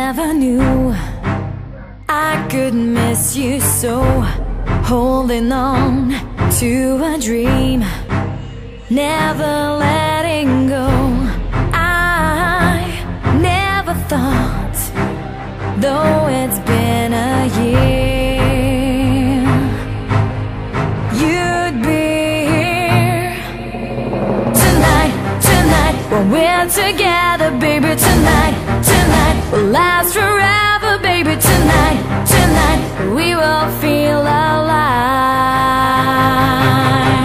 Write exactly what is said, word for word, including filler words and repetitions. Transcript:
never knew I could miss you so, holding on to a dream, never letting go. I never thought, though it's been a year, you'd be here tonight, tonight, when we're together, baby. Tonight, tonight, will last forever, baby. Tonight, tonight, we will feel alive.